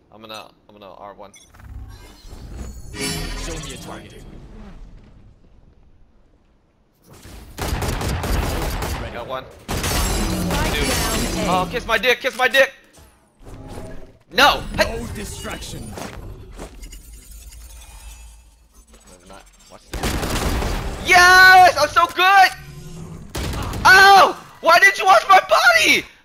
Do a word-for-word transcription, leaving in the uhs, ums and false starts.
I'm gonna, I'm gonna R one. Show me a target. I got one. Right Dude. down A. Oh, kiss my dick, kiss my dick! No! No distraction. No, not. Watch this. Yes! I'm so good! Oh! Why didn't you watch my body?